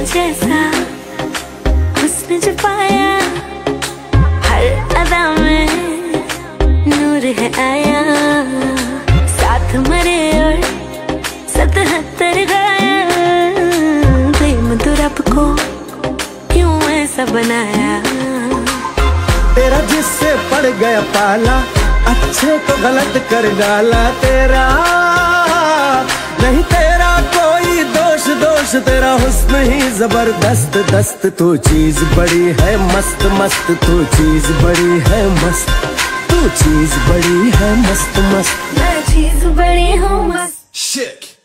जैसा हुस्न जो पाया, हर अदा में नूर है आया। साथ मरे और 77 गाया, प्रेम तो रब को क्यों ऐसा बनाया। तेरा जिससे पड़ गया पाला, अच्छे को गलत कर डाला तेरा। नहीं तेरा कोई दोष, दोष तेरा हुस्न ही जबरदस्त दस्त। तू चीज बड़ी है मस्त मस्त, तू चीज बड़ी है मस्त, तू चीज बड़ी है मस्त मस्त। मैं चीज बड़ी हूँ मस्त। Shit.